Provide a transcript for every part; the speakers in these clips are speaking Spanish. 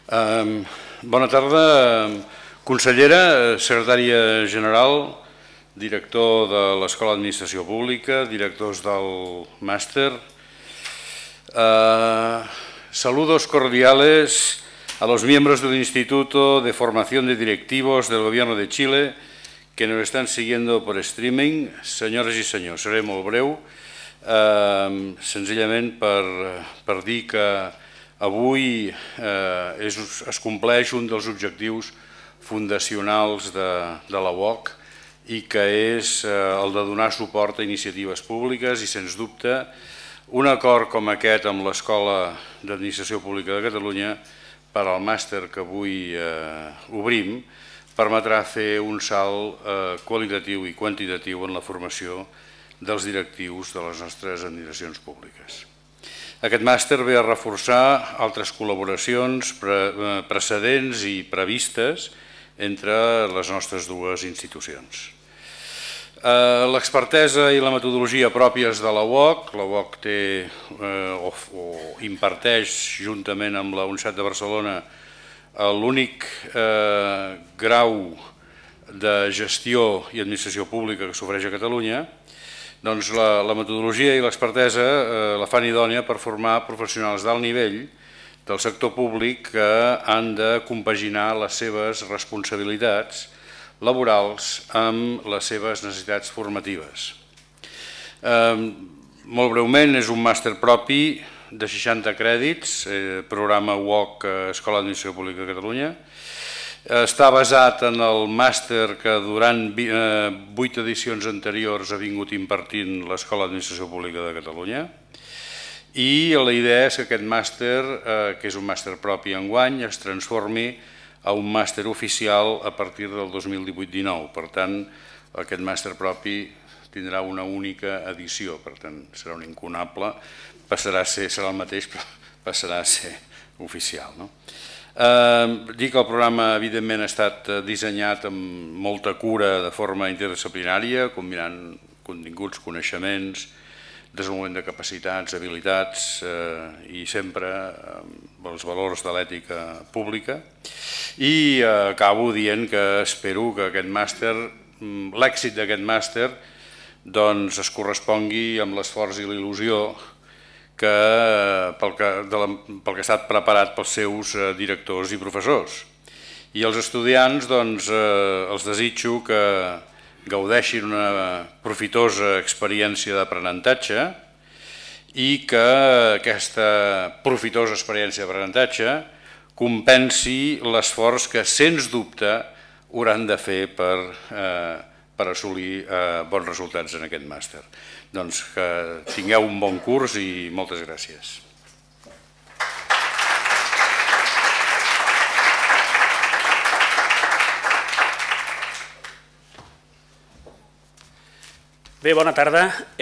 Bona tarda, consellera, secretària general, director de l'Escola d'Administració Pública, directors del màster. Saludos cordiales a los miembros del Instituto de Formación de Directivos del Gobierno de Chile que nos están siguiendo por streaming. Senyores i senyors, seré molt breu, senzillament per dir que avui es compleix un dels objectius fundacionals de la UOC i que és el de donar suport a iniciatives públiques i, sens dubte, un acord com aquest amb l'Escola d'Administració Pública de Catalunya per al màster que avui obrim permetrà fer un salt qualitatiu i quantitatiu en la formació dels directius de les nostres administracions públiques. Aquest màster ve a reforçar altres col·laboracions precedents i previstes entre les nostres dues institucions. L'expertesa i la metodologia pròpies de la UOC té o imparteix juntament amb la Universitat de Barcelona l'únic grau de gestió i administració pública que s'ofereix a Catalunya. Doncs la metodologia i l'expertesa la fan idònia per formar professionals d'alt nivell del sector públic que han de compaginar les seves responsabilitats laborals amb les seves necessitats formatives. Molt breument, és un màster propi de 60 crèdits, programa UOC Escola d'Administració Pública de Catalunya. Està basat en el màster que durant 8 edicions anteriors ha vingut impartint l'Escola d'Administració Pública de Catalunya i la idea és que aquest màster, que és un màster propi enguany, es transformi a un màster oficial a partir del 2018-19. Per tant, aquest màster propi tindrà una única edició, per tant, serà un incunable, serà el mateix, però passarà a ser oficial. Dir que el programa, evidentment, ha estat dissenyat amb molta cura de forma interdisciplinària, combinant continguts, coneixements, desenvolupament de capacitats, habilitats i sempre els valors de l'ètica pública. I acabo dient que espero que aquest màster, l'èxit d'aquest màster, es correspongui amb l'esforç i l'il·lusió pel que ha estat preparat pels seus directors i professors. I els estudiants els desitjo que gaudeixin una profitosa experiència d'aprenentatge i que aquesta profitosa experiència d'aprenentatge compensi l'esforç que, sens dubte, hauran de fer per assolir bons resultats en aquest màster. Doncs que tingueu un bon curs i moltes gràcies. Bé, bona tarda.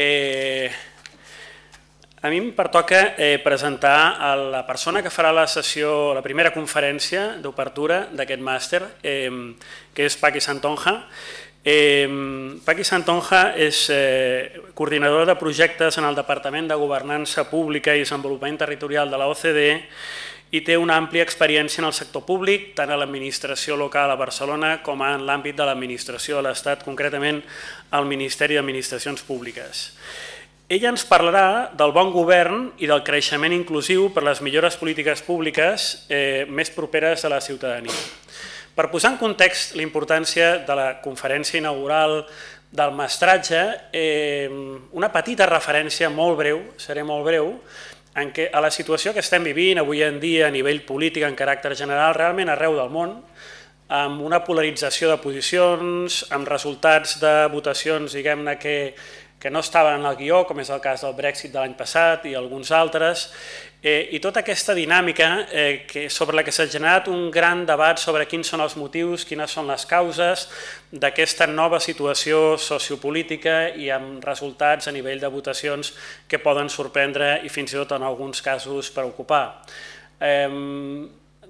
A mi em pertoca presentar a la persona que farà la sessió, la primera conferència d'obertura d'aquest màster, que és Paqui Santonja. Paqui Santonja és coordinador de projectes en el Departament de Governança Pública i Desenvolupament Territorial de la OCDE i té una àmplia experiència en el sector públic, tant a l'administració local a Barcelona com en l'àmbit de l'administració de l'Estat, concretament al Ministeri d'Administracions Públiques. Ella ens parlarà del bon govern i del creixement inclusiu per les millores polítiques públiques més properes a la ciutadania. Per posar en context la importància de la conferència inaugural del mestratge, una petita referència molt breu, seré molt breu, en què a la situació que estem vivint avui en dia a nivell polític en caràcter general, realment arreu del món, amb una polarització de posicions, amb resultats de votacions, diguem-ne, que no estaven en el guió, com és el cas del Brexit de l'any passat i alguns altres, i tota aquesta dinàmica sobre la que s'ha generat un gran debat sobre quins són els motius, quines són les causes d'aquesta nova situació sociopolítica i amb resultats a nivell de votacions que poden sorprendre i fins i tot en alguns casos preocupar.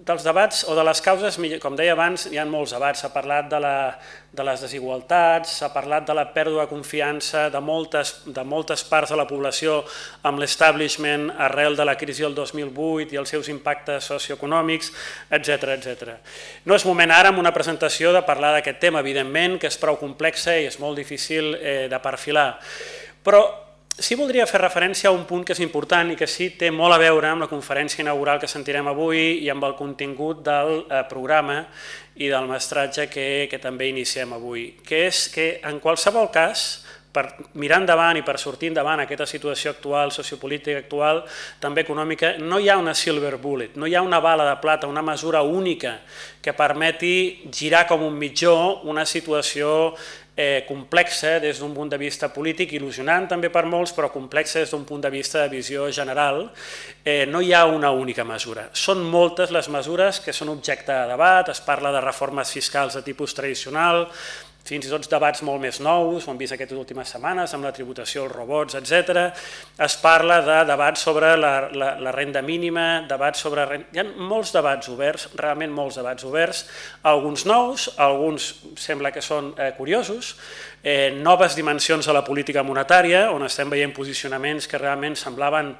dels debats o de les causes, com deia abans, hi ha molts debats. S'ha parlat de les desigualtats, s'ha parlat de la pèrdua de confiança de moltes parts de la població amb l'establishment arrel de la crisi del 2008 i els seus impactes socioeconòmics, etc. No és moment ara, en una presentació, de parlar d'aquest tema, evidentment, que és prou complex i és molt difícil de perfilar. Però sí voldria fer referència a un punt que és important i que sí té molt a veure amb la conferència inaugural que sentirem avui i amb el contingut del programa i del mestratge que també iniciem avui, que és que en qualsevol cas, per mirar endavant i per sortir endavant aquesta situació actual, sociopolítica actual, també econòmica, no hi ha una silver bullet, no hi ha una bala de plata, una mesura única que permeti girar com un mitjó una situació complexa des d'un punt de vista polític, il·lusionant també per molts, però complexa des d'un punt de vista de visió general. No hi ha una única mesura. Són moltes les mesures que són objecte de debat, es parla de reformes fiscals de tipus tradicional, fins i tot debats molt més nous, ho hem vist aquestes últimes setmanes, amb la tributació als robots, etc. Es parla de debats sobre la renda mínima, debats sobre... Hi ha molts debats oberts, realment molts debats oberts, alguns nous, alguns sembla que són curiosos, noves dimensions de la política monetària, on estem veient posicionaments que realment semblaven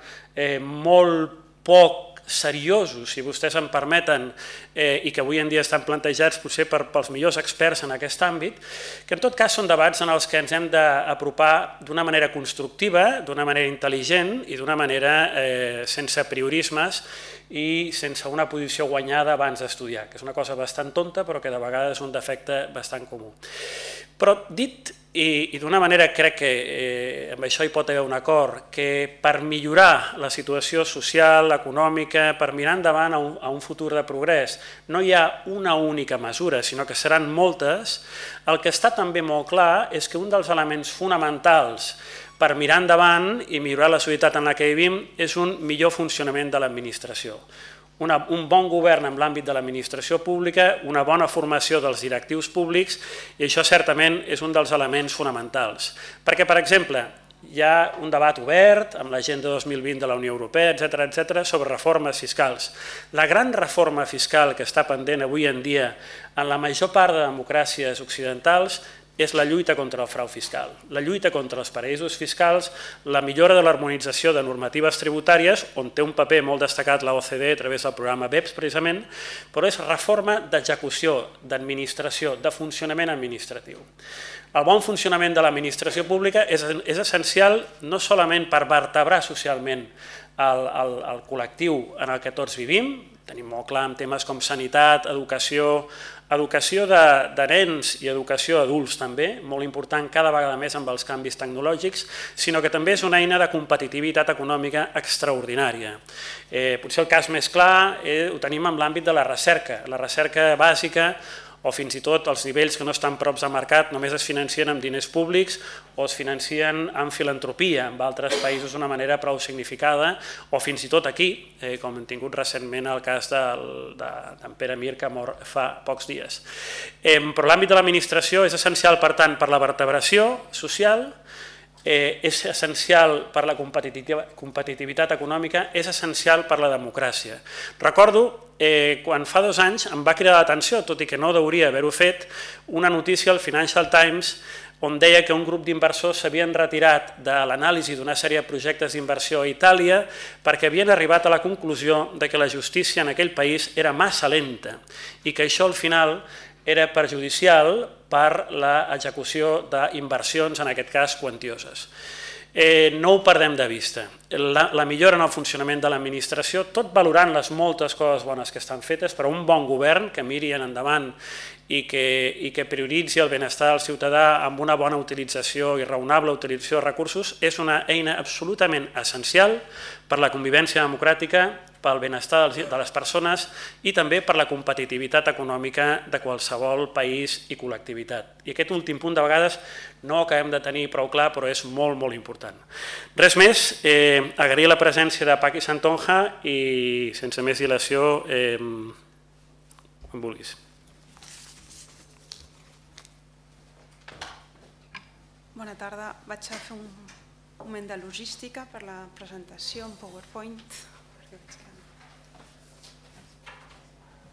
molt poc seriosos, si vostès em permeten, i que avui en dia estan plantejats potser pels millors experts en aquest àmbit, que en tot cas són debats en els que ens hem d'apropar d'una manera constructiva, d'una manera intel·ligent i d'una manera sense priorismes i sense una posició guanyada abans d'estudiar, que és una cosa bastant tonta però que de vegades és un defecte bastant comú. Però dit i d'una manera crec que amb això hi pot haver un acord, que per millorar la situació social, econòmica, per mirar endavant a un futur de progrés, no hi ha una única mesura, sinó que seran moltes, el que està també molt clar és que un dels elements fonamentals per mirar endavant i millorar la societat en la que vivim és un millor funcionament de l'administració. Un bon govern en l'àmbit de l'administració pública, una bona formació dels directius públics, i això certament és un dels elements fonamentals. Perquè, per exemple, hi ha un debat obert amb l'Agenda 2020 de la Unió Europea, etc., sobre reformes fiscals. La gran reforma fiscal que està pendent avui en dia en la major part de democràcies occidentals és la lluita contra el frau fiscal, la lluita contra els paradisos fiscals, la millora de l'harmonització de normatives tributàries, on té un paper molt destacat la OCDE a través del programa BEPS, precisament, però és reforma d'execució, d'administració, de funcionament administratiu. El bon funcionament de l'administració pública és essencial no solament per vertebrar socialment el col·lectiu en el que tots vivim, tenim molt clar en temes com sanitat, educació de nens i educació d'adults també, molt important cada vegada més amb els canvis tecnològics, sinó que també és una eina de competitivitat econòmica extraordinària. Potser el cas més clar ho tenim en l'àmbit de la recerca bàsica, o fins i tot els nivells que no estan props de mercat només es financien amb diners públics o es financien amb filantropia, en altres països d'una manera prou significada, o fins i tot aquí, com hem tingut recentment el cas d'en Pere Mir, que mor fa pocs dies. Però l'àmbit de l'administració és essencial, per tant, per la vertebració social, és essencial per la competitivitat econòmica, és essencial per la democràcia. Recordo quan fa 2 anys em va cridar l'atenció, tot i que no hauria d'haver-ho fet, una notícia al Financial Times on deia que un grup d'inversors s'havien retirat de l'anàlisi d'una sèrie de projectes d'inversió a Itàlia perquè havien arribat a la conclusió que la justícia en aquell país era massa lenta i que això al final era perjudicial per l'execució d'inversions, en aquest cas quantioses. No ho perdem de vista. La millora en el funcionament de l'administració, tot valorant les moltes coses bones que estan fetes, però un bon govern que miri en endavant i que prioritzi el benestar del ciutadà amb una bona utilització i raonable utilització de recursos és una eina absolutament essencial per la convivència democràtica, pel benestar de les persones i també per la competitivitat econòmica de qualsevol país i col·lectivitat. I aquest últim punt de vegades no ho acabem de tenir prou clar, però és molt, molt important. Res més, agrair la presència de Paqui Santonja i, sense més dilació, quan vulguis. Bona tarda. Vaig a fer un moment de logística per la presentació en PowerPoint.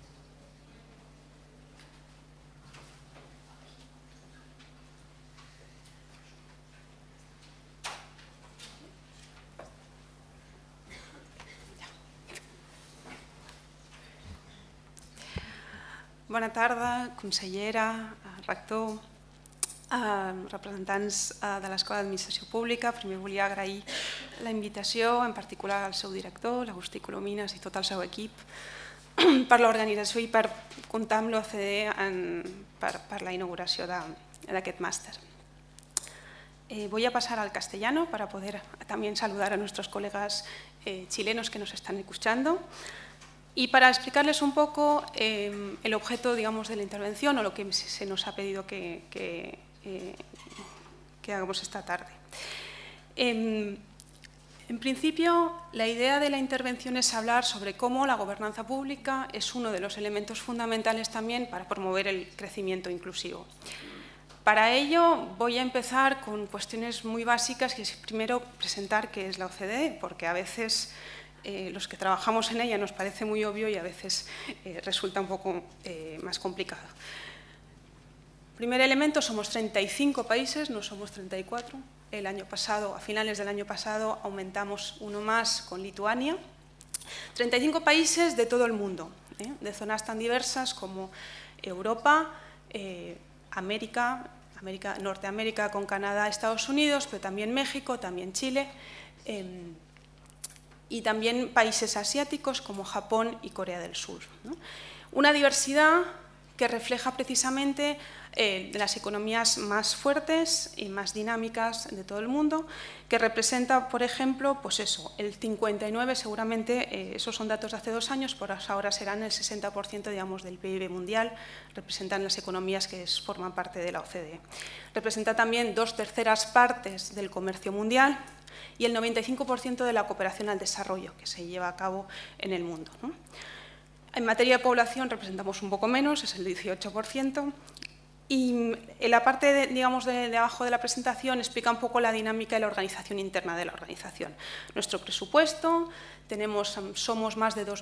Bona tarda, consellera, rector, representants de l'Escola d'Administració Pública. Primer volia agrair la invitació, en particular al seu director, l'Agustí Colomines, i tot el seu equip, per l'organització i per comptar amb l'OCDE per la inauguració d'aquest màster. Voy a pasar al castellano para poder también saludar a nuestros colegas chilenos que nos están escuchando. Y para explicarles un poco el objeto, digamos, de la intervención o lo que se nos ha pedido que hagamos esta tarde. En principio, la idea de la intervención es hablar sobre cómo la gobernanza pública es uno de los elementos fundamentales también para promover el crecimiento inclusivo. Para ello voy a empezar con cuestiones muy básicas, que es primero presentar qué es la OCDE, porque a veces los que trabajamos en ella nos parece muy obvio y a veces resulta un poco más complicado. Primer elemento, somos 35 países, no somos 34. El año pasado, a finales del año pasado, aumentamos uno más con Lituania. 35 países de todo el mundo, de zonas tan diversas como Europa, Norteamérica con Canadá, Estados Unidos, pero también México, también Chile, y también países asiáticos como Japón y Corea del Sur. Una diversidad que refleja precisamente las economías más fuertes y más dinámicas de todo el mundo, que representa, por ejemplo, pues eso, el 59, seguramente, esos son datos de hace 2 años, por ahora serán el 60%, digamos, del PIB mundial, representan las economías que forman parte de la OCDE. Representa también 2/3 partes del comercio mundial y el 95% de la cooperación al desarrollo que se lleva a cabo en el mundo. En materia de población representamos un poco menos, es el 18%. Y en la parte, digamos, de abajo de la presentación explica un poco la dinámica y la organización interna de la organización. Nuestro presupuesto, somos más de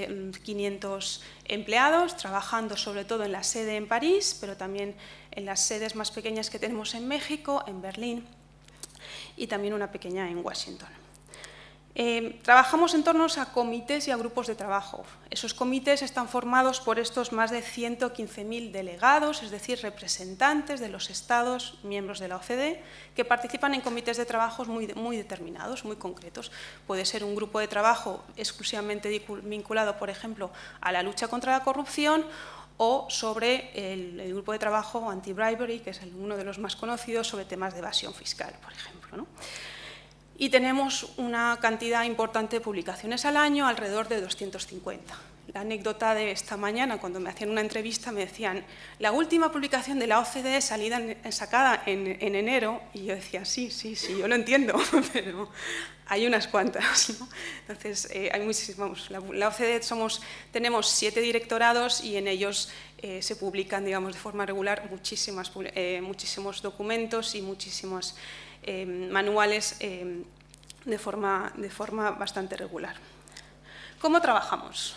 2.500 empleados, trabajando sobre todo en la sede en París, pero también en las sedes más pequeñas que tenemos en México, en Berlín y también una pequeña en Washington. Trabajamos en torno a comités y a grupos de trabajo. Esos comités están formados por estos más de 115.000 delegados, es decir, representantes de los estados miembros de la OCDE, que participan en comités de trabajo muy determinados, muy concretos. Puede ser un grupo de trabajo exclusivamente vinculado, por ejemplo, a la lucha contra la corrupción, o sobre el grupo de trabajo anti-bribery, que es uno de los más conocidos, sobre temas de evasión fiscal, por ejemplo, ¿no? Y tenemos una cantidad importante de publicaciones al año, alrededor de 250. La anécdota de esta mañana, cuando me hacían una entrevista, me decían, la última publicación de la OCDE sacada en enero, y yo decía, sí, yo lo entiendo, pero hay unas cuantas, ¿no? Entonces, hay muchísimos. La OCDE tenemos 7 directorados y en ellos se publican, digamos, de forma regular muchísimos documentos y muchísimos manuales de forma bastante regular. ¿Cómo trabajamos?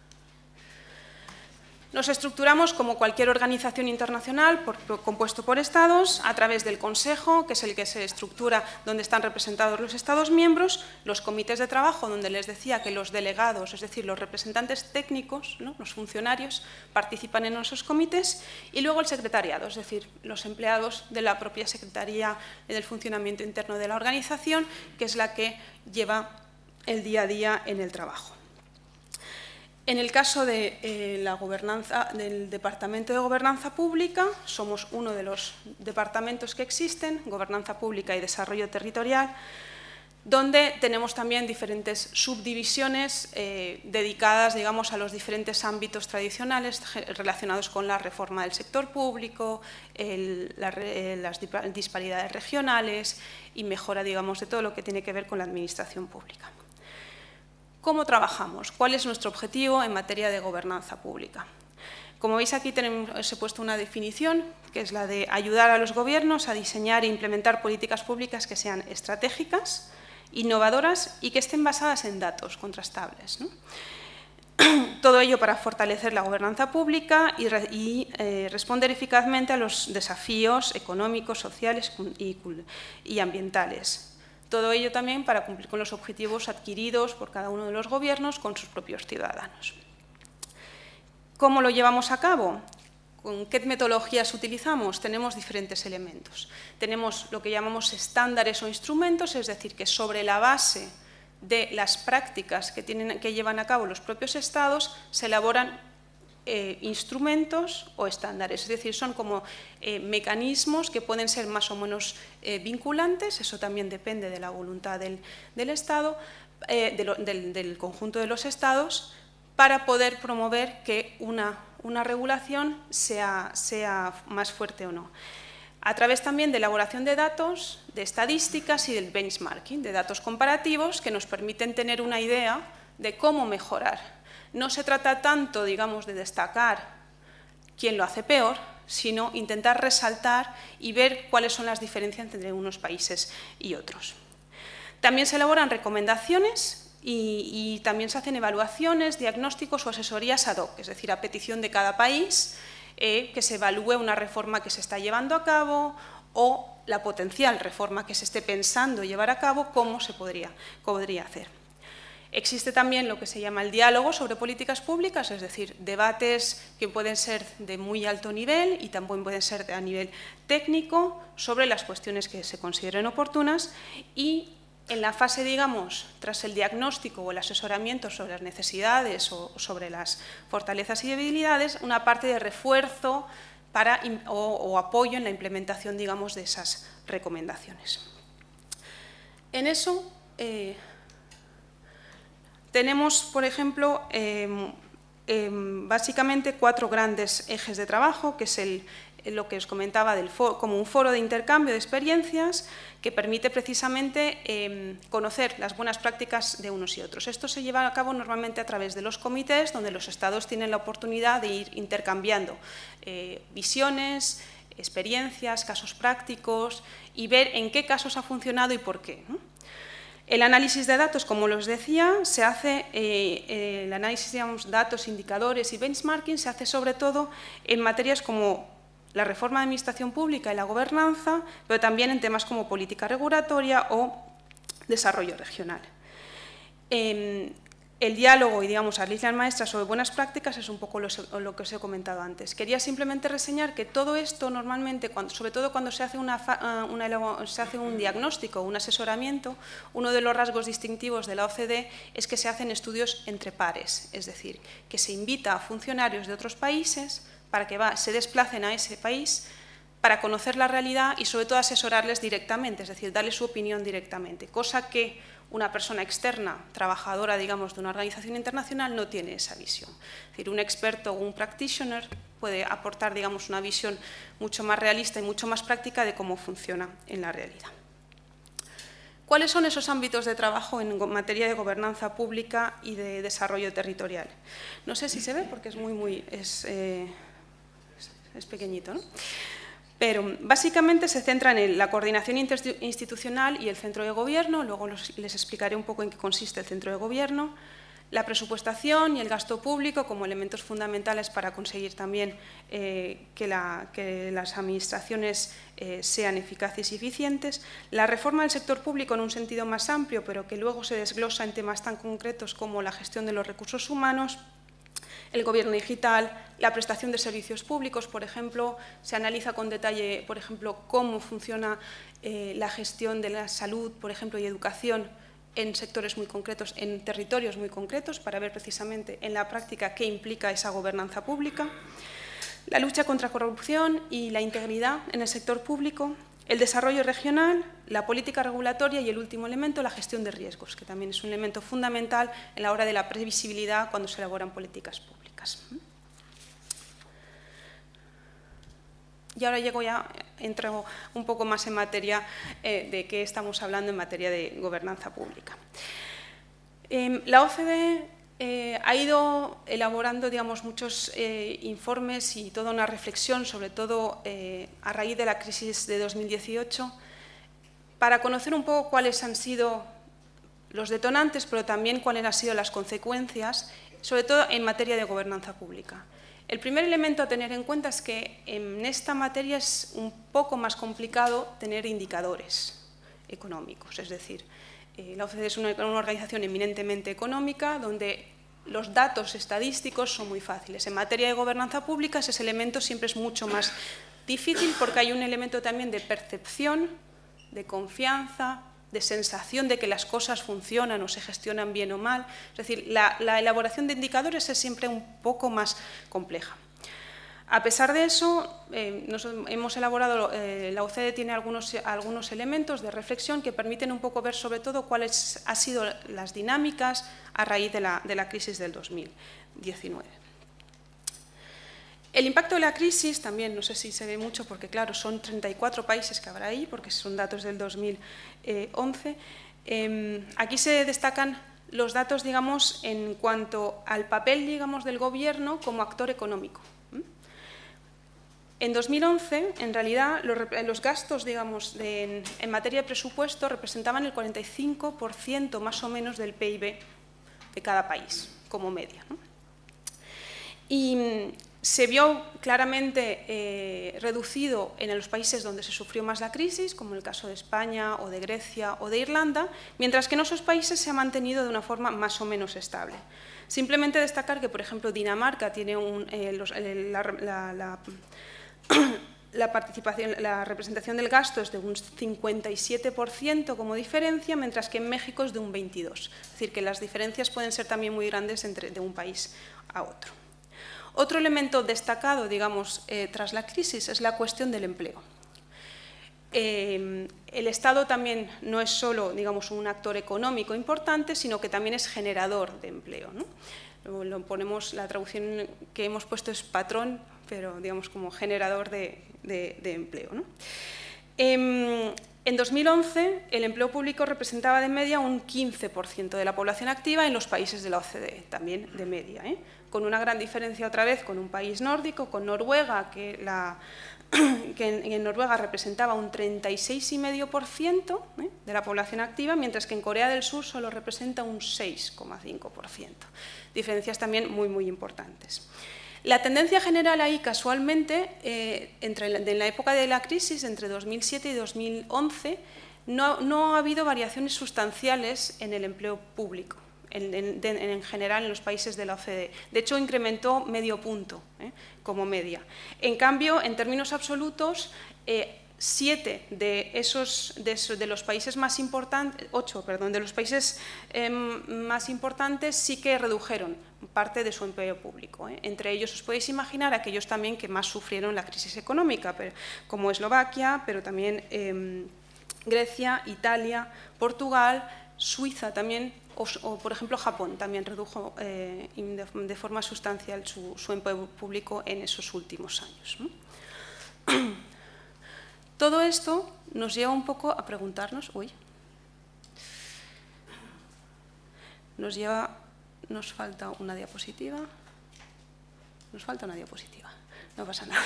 Nos estructuramos como cualquier organización internacional compuesto por estados a través del Consejo, que es el que se estructura donde están representados los estados miembros, los comités de trabajo, donde les decía que los delegados, es decir, los representantes técnicos, ¿no?, los funcionarios, participan en esos comités, y luego el secretariado, es decir, los empleados de la propia secretaría del funcionamiento interno de la organización, que es la que lleva el día a día en el trabajo. En el caso de la gobernanza, del Departamento de Gobernanza Pública, somos uno de los departamentos que existen, Gobernanza Pública y Desarrollo Territorial, donde tenemos también diferentes subdivisiones dedicadas, digamos, a los diferentes ámbitos tradicionales relacionados con la reforma del sector público, las disparidades regionales y mejora, digamos, de todo lo que tiene que ver con la administración pública. ¿Cómo trabajamos? ¿Cuál es nuestro objetivo en materia de gobernanza pública? Como veis aquí os he puesto una definición, que es la de ayudar a los gobiernos a diseñar e implementar políticas públicas que sean estratégicas, innovadoras y que estén basadas en datos contrastables, ¿no? Todo ello para fortalecer la gobernanza pública y responder eficazmente a los desafíos económicos, sociales y ambientales. Todo ello también para cumplir con los objetivos adquiridos por cada uno de los gobiernos con sus propios ciudadanos. ¿Cómo lo llevamos a cabo? ¿Con qué metodologías utilizamos? Tenemos diferentes elementos. Tenemos lo que llamamos estándares o instrumentos, es decir, que sobre la base de las prácticas que llevan a cabo los propios estados se elaboran instrumentos o estándares, es decir, son como mecanismos que pueden ser más o menos vinculantes, eso también depende de la voluntad del Estado, del conjunto de los estados, para poder promover que una regulación sea más fuerte o no. A través también de elaboración de datos, de estadísticas y del benchmarking, de datos comparativos que nos permiten tener una idea de cómo mejorar. No se trata tanto, digamos, de destacar quién lo hace peor, sino intentar resaltar y ver cuáles son las diferencias entre unos países y otros. También se elaboran recomendaciones y también se hacen evaluaciones, diagnósticos o asesorías ad hoc, es decir, a petición de cada país, que se evalúe una reforma que se está llevando a cabo o la potencial reforma que se esté pensando llevar a cabo, cómo se podría hacer. Existe también lo que se llama el diálogo sobre políticas públicas, es decir, debates que pueden ser de muy alto nivel y también pueden ser a nivel técnico sobre las cuestiones que se consideren oportunas, y en la fase, digamos, tras el diagnóstico o el asesoramiento sobre las necesidades o sobre las fortalezas y debilidades, una parte de refuerzo o apoyo en la implementación, digamos, de esas recomendaciones. En eso tenemos, por ejemplo, básicamente 4 grandes ejes de trabajo, que es lo que os comentaba como un foro de intercambio de experiencias que permite precisamente conocer las buenas prácticas de unos y otros. Esto se lleva a cabo normalmente a través de los comités, donde los estados tienen la oportunidad de ir intercambiando visiones, experiencias, casos prácticos y ver en qué casos ha funcionado y por qué, ¿no? El análisis de datos, como os decía, se hace, el análisis de datos, indicadores y benchmarking se hace sobre todo en materias como la reforma de administración pública y la gobernanza, pero también en temas como política regulatoria o desarrollo regional. El diálogo y, digamos, las líneas maestras sobre buenas prácticas es un poco lo que os he comentado antes. Quería simplemente reseñar que todo esto normalmente, sobre todo cuando se hace un diagnóstico o un asesoramiento, uno de los rasgos distintivos de la OCDE es que se hacen estudios entre pares, es decir, que se invita a funcionarios de otros países para que se desplacen a ese país para conocer la realidad y sobre todo asesorarles directamente, es decir, darles su opinión directamente, cosa que una persona externa, trabajadora, digamos, de una organización internacional, no tiene esa visión. Es decir, un experto o un practitioner puede aportar, digamos, una visión mucho más realista y mucho más práctica de cómo funciona en la realidad. ¿Cuáles son esos ámbitos de trabajo en materia de gobernanza pública y de desarrollo territorial? No sé si se ve porque es pequeñito, ¿no? Pero básicamente se centran en la coordinación interinstitucional y el centro de gobierno, luego les explicaré un poco en qué consiste el centro de gobierno, la presupuestación y el gasto público como elementos fundamentales para conseguir también que las administraciones sean eficaces y eficientes, la reforma del sector público en un sentido más amplio, pero que luego se desglosa en temas tan concretos como la gestión de los recursos humanos, el gobierno digital, la prestación de servicios públicos, por ejemplo, se analiza con detalle, por ejemplo, cómo funciona la gestión de la salud, por ejemplo, y educación en sectores muy concretos, en territorios muy concretos, para ver precisamente en la práctica qué implica esa gobernanza pública, la lucha contra la corrupción y la integridad en el sector público, el desarrollo regional, la política regulatoria y el último elemento, la gestión de riesgos, que también es un elemento fundamental en la hora de la previsibilidad cuando se elaboran políticas públicas. Y ahora entro un poco más en materia de qué estamos hablando en materia de gobernanza pública. La OCDE ha ido elaborando, digamos, muchos informes y toda una reflexión, sobre todo a raíz de la crisis de 2018, para conocer un poco cuáles han sido los detonantes, pero también cuáles han sido las consecuencias, sobre todo en materia de gobernanza pública. El primer elemento a tener en cuenta es que en esta materia es un poco más complicado tener indicadores económicos, es decir, la OCDE es una organización eminentemente económica donde los datos estadísticos son muy fáciles. En materia de gobernanza pública ese elemento siempre es mucho más difícil porque hay un elemento también de percepción, de confianza, de sensación de que las cosas funcionan o se gestionan bien o mal. Es decir, la elaboración de indicadores es siempre un poco más compleja. A pesar de eso, hemos elaborado, la OCDE tiene algunos elementos de reflexión que permiten un poco ver sobre todo cuáles han sido las dinámicas a raíz de la crisis del 2019. El impacto de la crisis también, no sé si se ve mucho porque claro, son 34 países que habrá ahí, porque son datos del 2011. Aquí se destacan los datos, digamos, en cuanto al papel, digamos, del gobierno como actor económico. En 2011, en realidad, los gastos, digamos, en materia de presupuesto representaban el 45% más o menos del PIB de cada país, como media, ¿no? Y se vio claramente reducido en los países donde se sufrió más la crisis, como el caso de España o de Grecia o de Irlanda, mientras que en esos países se ha mantenido de una forma más o menos estable. Simplemente destacar que, por ejemplo, Dinamarca tiene la representación del gasto es de un 57% como diferencia, mientras que en México es de un 22%. Es decir, que las diferencias pueden ser también muy grandes de un país a otro. Otro elemento destacado, digamos, tras la crisis es la cuestión del empleo. El Estado también no es solo, digamos, un actor económico importante, sino que también es generador de empleo, ¿no? La traducción que hemos puesto es patrón, pero digamos como generador de empleo, ¿no? En 2011, el empleo público representaba de media un 15% de la población activa en los países de la OCDE, también de media, con una gran diferencia otra vez con un país nórdico, con Noruega, que en Noruega representaba un 36,5% de la población activa, mientras que en Corea del Sur solo representa un 6,5%. Diferencias también muy, muy importantes. La tendencia general ahí, casualmente, en la época de la crisis, entre 2007 y 2011, no ha habido variaciones sustanciales en el empleo público, en general en los países de la OCDE. De hecho, incrementó medio punto como media. En cambio, en términos absolutos, 7 de los países más importantes, 8, perdón, de los países más importantes sí que redujeron parte de su empleo público. Entre ellos os podéis imaginar aquellos también que más sufrieron la crisis económica, como Eslovaquia, pero también Grecia, Italia, Portugal, Suiza también, o por ejemplo Japón también redujo de forma sustancial su empleo público en esos últimos años, ¿no? Todo esto nos lleva un poco a preguntarnos, nos falta una diapositiva, no pasa nada.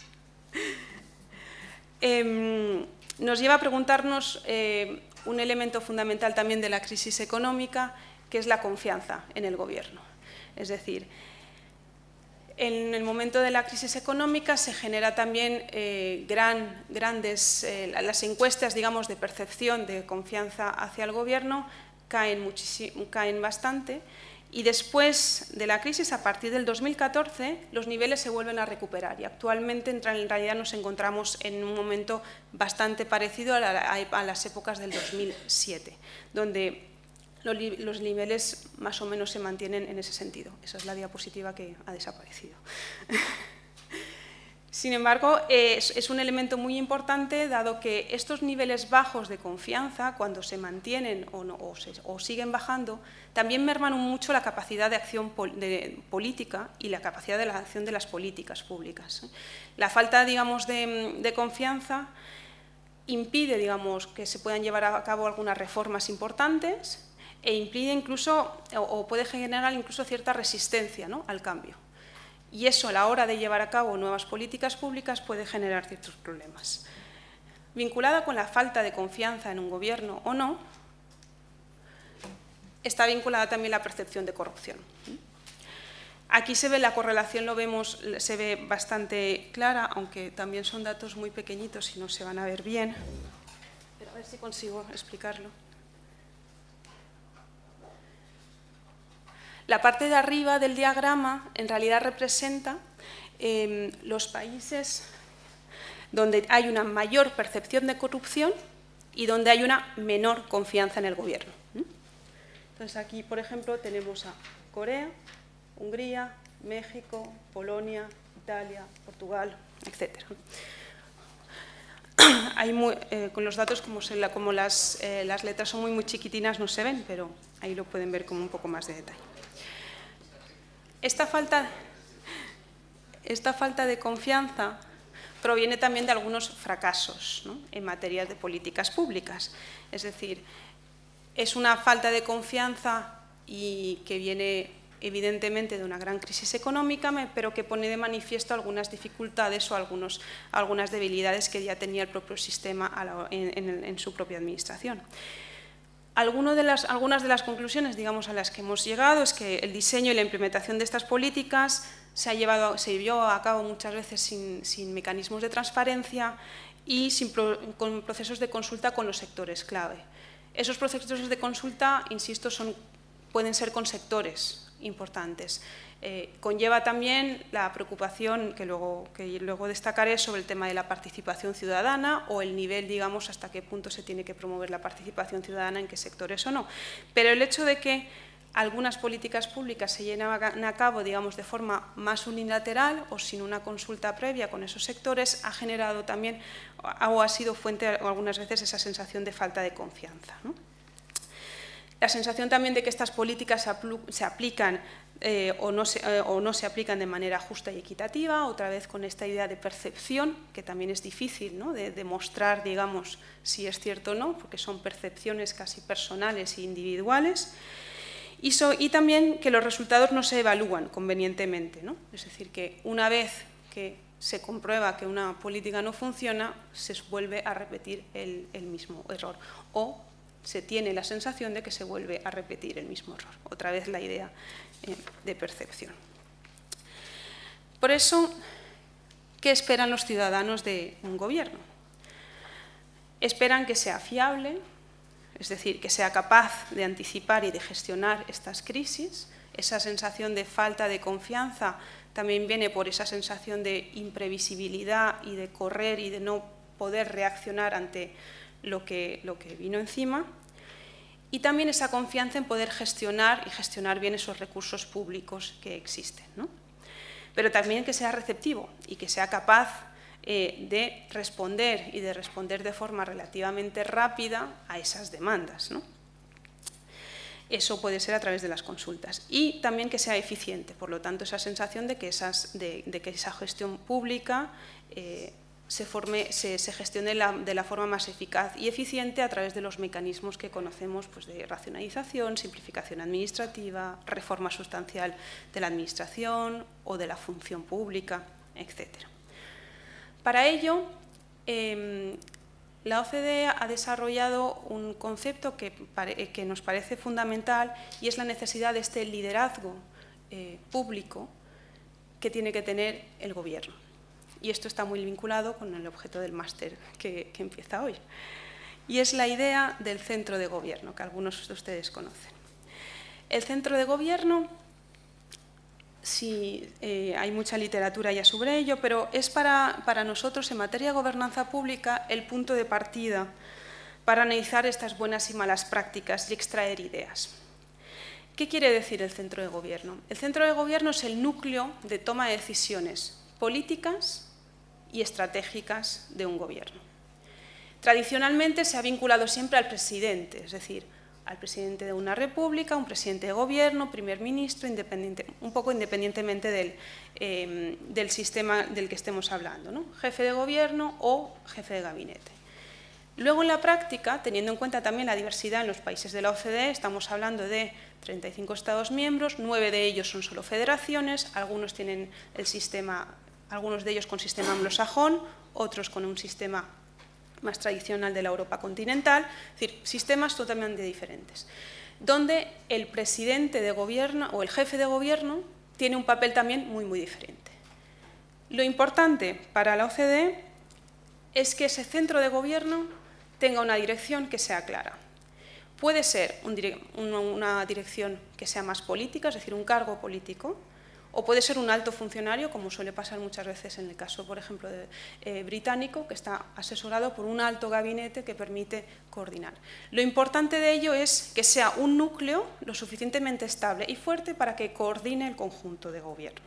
Nos lleva a preguntarnos un elemento fundamental también de la crisis económica, que es la confianza en el gobierno. Es decir, en el momento de la crisis económica se genera también las encuestas, digamos, de percepción de confianza hacia el gobierno caen bastante, y después de la crisis, a partir del 2014, los niveles se vuelven a recuperar y actualmente en realidad nos encontramos en un momento bastante parecido a las épocas del 2007, donde los niveles más o menos se mantienen en ese sentido. Esa es la diapositiva que ha desaparecido. Sin embargo, es un elemento muy importante, dado que estos niveles bajos de confianza, cuando se mantienen o siguen bajando, también merman mucho la capacidad de acción política y la capacidad de la acción de las políticas públicas. La falta, digamos, de confianza impide, digamos, que se puedan llevar a cabo algunas reformas importantes, e impide incluso, o puede generar incluso cierta resistencia, ¿no?, al cambio. Y eso, a la hora de llevar a cabo nuevas políticas públicas, puede generar ciertos problemas. Vinculada con la falta de confianza en un gobierno o no, está vinculada también la percepción de corrupción. Aquí se ve la correlación, se ve bastante clara, aunque también son datos muy pequeñitos y no se van a ver bien. Pero a ver si consigo explicarlo. La parte de arriba del diagrama en realidad representa los países donde hay una mayor percepción de corrupción y donde hay una menor confianza en el gobierno. Entonces aquí, por ejemplo, tenemos a Corea, Hungría, México, Polonia, Italia, Portugal, etc. Con los datos, como las letras son muy chiquitinas, no se ven, pero ahí lo pueden ver con un poco más de detalle. Esta falta de confianza proviene también de algunos fracasos, ¿no?, en materia de políticas públicas. Es decir, es una falta de confianza y que viene evidentemente de una gran crisis económica, pero que pone de manifiesto algunas dificultades o algunas debilidades que ya tenía el propio sistema en su propia administración. Algunas de las conclusiones, digamos, a las que hemos llegado es que el diseño y la implementación de estas políticas se llevó a cabo muchas veces sin mecanismos de transparencia y con procesos de consulta con los sectores clave. Esos procesos de consulta, insisto, pueden ser con sectores importantes. Conlleva también la preocupación que luego destacaré sobre el tema de la participación ciudadana o el nivel, digamos, hasta qué punto se tiene que promover la participación ciudadana, en qué sectores o no. Pero el hecho de que algunas políticas públicas se llevan a cabo, digamos, de forma más unilateral o sin una consulta previa con esos sectores ha generado también o ha sido fuente algunas veces esa sensación de falta de confianza, ¿no? La sensación también de que estas políticas se aplican o no se aplican de manera justa y equitativa, otra vez con esta idea de percepción, que también es difícil, ¿no?, de demostrar, digamos, si es cierto o no, porque son percepciones casi personales e individuales, y también que los resultados no se evalúan convenientemente, ¿no? Es decir, que una vez que se comprueba que una política no funciona, se vuelve a repetir el mismo error, o se tiene la sensación de que se vuelve a repetir el mismo error. Otra vez la idea de percepción. Por eso, ¿qué esperan los ciudadanos de un gobierno? Esperan que sea fiable, es decir, que sea capaz de anticipar y de gestionar estas crisis. Esa sensación de falta de confianza también viene por esa sensación de imprevisibilidad y de correr y de no poder reaccionar ante lo que vino encima, y también esa confianza en poder gestionar bien esos recursos públicos que existen, ¿no? Pero también que sea receptivo y que sea capaz de responder y de responder de forma relativamente rápida a esas demandas, ¿no? Eso puede ser a través de las consultas. Y también que sea eficiente, por lo tanto, esa sensación de que esa gestión pública se gestione de la forma más eficaz y eficiente a través de los mecanismos que conocemos, pues, de racionalización, simplificación administrativa, reforma sustancial de la administración o de la función pública, etc. Para ello, la OCDE ha desarrollado un concepto que nos parece fundamental, y es la necesidad de este liderazgo público que tiene que tener el gobierno. Y esto está muy vinculado con el objeto del máster que empieza hoy. Y es la idea del centro de gobierno, que algunos de ustedes conocen. El centro de gobierno, sí, hay mucha literatura ya sobre ello, pero es para nosotros, en materia de gobernanza pública, el punto de partida para analizar estas buenas y malas prácticas y extraer ideas. ¿Qué quiere decir el centro de gobierno? El centro de gobierno es el núcleo de toma de decisiones políticas y estratégicas de un gobierno. Tradicionalmente se ha vinculado siempre al presidente, es decir, al presidente de una república, un presidente de gobierno, primer ministro, un poco independientemente del sistema del que estemos hablando, ¿no? Jefe de gobierno o jefe de gabinete. Luego, en la práctica, teniendo en cuenta también la diversidad en los países de la OCDE, estamos hablando de 35 Estados miembros, 9 de ellos son solo federaciones, algunos tienen algunos de ellos con sistema anglosajón, otros con un sistema más tradicional de la Europa continental, es decir, sistemas totalmente diferentes, donde el presidente de gobierno o el jefe de gobierno tiene un papel también muy diferente. Lo importante para la OCDE es que ese centro de gobierno tenga una dirección que sea clara. Puede ser una dirección que sea más política, es decir, un cargo político, o puede ser un alto funcionario, como suele pasar muchas veces en el caso, por ejemplo, británico, que está asesorado por un alto gabinete que permite coordinar. Lo importante de ello es que sea un núcleo lo suficientemente estable y fuerte para que coordine el conjunto de gobierno.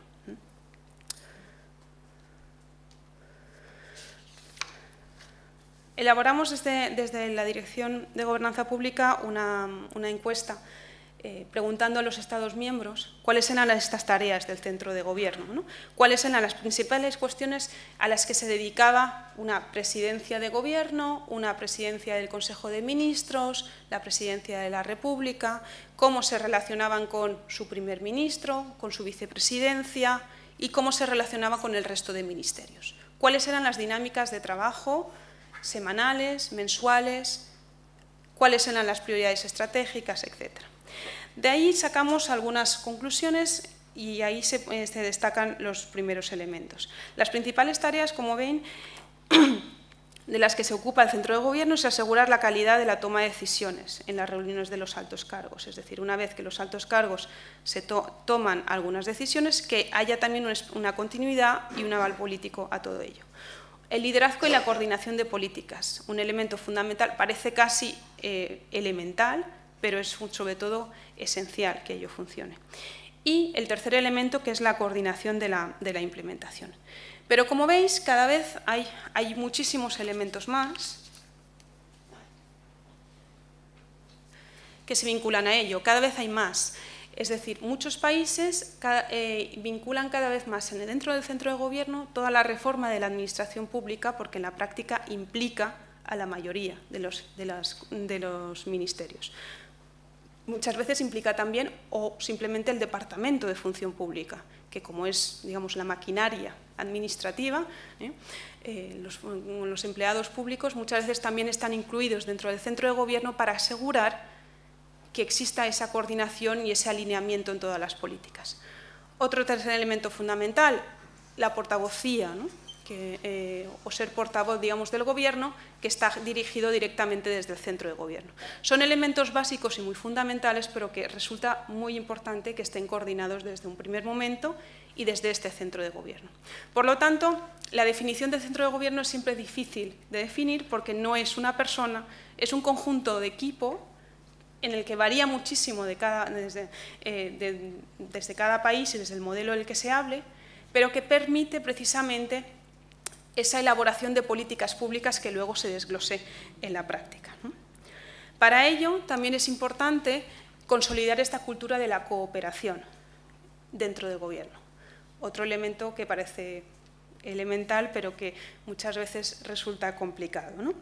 Elaboramos desde la Dirección de Gobernanza Pública una encuesta preguntando a los Estados miembros cuáles eran estas tareas del centro de gobierno, ¿no? Cuáles eran las principales cuestiones a las que se dedicaba una presidencia de gobierno, una presidencia del Consejo de Ministros, la presidencia de la República, cómo se relacionaban con su primer ministro, con su vicepresidencia y cómo se relacionaba con el resto de ministerios. Cuáles eran las dinámicas de trabajo semanales, mensuales, cuáles eran las prioridades estratégicas, etc. De ahí sacamos algunas conclusiones y ahí se destacan los primeros elementos. Las principales tareas, como ven, de las que se ocupa el centro de gobierno es asegurar la calidad de la toma de decisiones en las reuniones de los altos cargos. Es decir, una vez que los altos cargos se toman algunas decisiones, que haya también una continuidad y un aval político a todo ello. El liderazgo y la coordinación de políticas, un elemento fundamental, parece casi elemental, pero es sobre todo esencial que ello funcione. Y el tercer elemento, que es la coordinación de la implementación. Pero como veis, cada vez hay muchísimos elementos más que se vinculan a ello, cada vez hay más. Es decir, muchos países vinculan cada vez más dentro del centro de gobierno toda la reforma de la administración pública, porque en la práctica implica a la mayoría de los ministerios. Muchas veces implica también o simplemente el Departamento de Función Pública, que como es, digamos, la maquinaria administrativa, los empleados públicos muchas veces también están incluidos dentro del centro de gobierno para asegurar que exista esa coordinación y ese alineamiento en todas las políticas. Otro tercer elemento fundamental, la portavocía, ¿no? O ser portavoz, digamos, del gobierno, que está dirigido directamente desde el centro de gobierno. Son elementos básicos y muy fundamentales, pero que resulta muy importante que estén coordinados desde un primer momento y desde este centro de gobierno. Por lo tanto, la definición del centro de gobierno es siempre difícil de definir porque no es una persona, es un conjunto de equipo en el que varía muchísimo desde cada país y desde el modelo en el que se hable, pero que permite precisamente esa elaboración de políticas públicas que luego se desglose en la práctica, ¿no? Para ello, también es importante consolidar esta cultura de la cooperación dentro del gobierno. Otro elemento que parece elemental, pero que muchas veces resulta complicado, ¿no?